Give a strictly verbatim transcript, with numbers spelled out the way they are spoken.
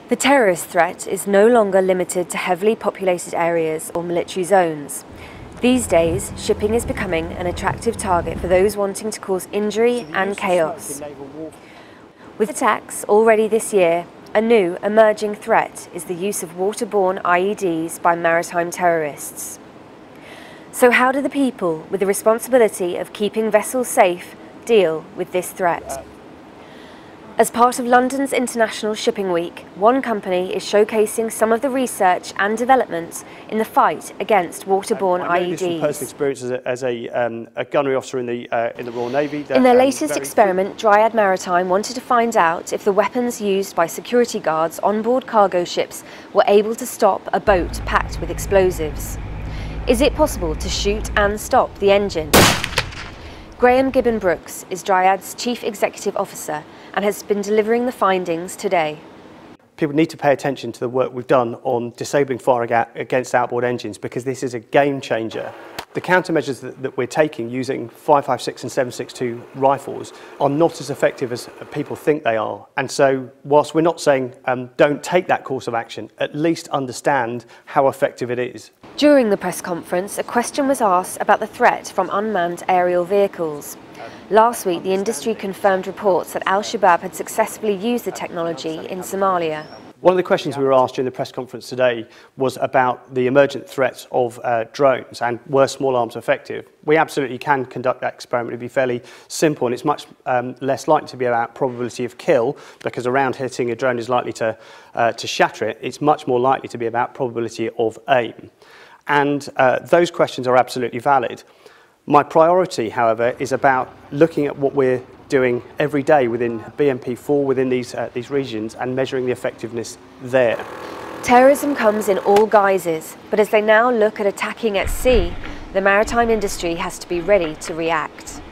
The terrorist threat is no longer limited to heavily populated areas or military zones. These days, shipping is becoming an attractive target for those wanting to cause injury and chaos. With attacks already this year, a new emerging threat is the use of waterborne I E Ds by maritime terrorists. So how do the people with the responsibility of keeping vessels safe deal with this threat? As part of London's International Shipping Week, one company is showcasing some of the research and developments in the fight against waterborne I E Ds. I know this from personal experience as a, as a, um, a gunnery officer in the, uh, in the Royal Navy. That, in their um, latest experiment, Dryad Maritime wanted to find out if the weapons used by security guards on board cargo ships were able to stop a boat packed with explosives. Is it possible to shoot and stop the engine? Graeme Gibbon Brooks is Dryad's Chief Executive Officer and has been delivering the findings today. People need to pay attention to the work we've done on disabling fire against outboard engines, because this is a game changer. The countermeasures that, that we're taking using five five six and seven six two rifles are not as effective as people think they are. And so whilst we're not saying um, don't take that course of action, at least understand how effective it is. During the press conference, a question was asked about the threat from unmanned aerial vehicles. Last week, the industry confirmed reports that Al-Shabab had successfully used the technology in Somalia. One of the questions we were asked during the press conference today was about the emergent threats of uh, drones and were small arms effective. We absolutely can conduct that experiment. It'd be fairly simple, and it's much um, less likely to be about probability of kill, because a round hitting a drone is likely to, uh, to shatter it. It's much more likely to be about probability of aim. And uh, those questions are absolutely valid. My priority, however, is about looking at what we're doing every day within B M P four, within these, uh, these regions, and measuring the effectiveness there. Terrorism comes in all guises, but as they now look at attacking at sea, the maritime industry has to be ready to react.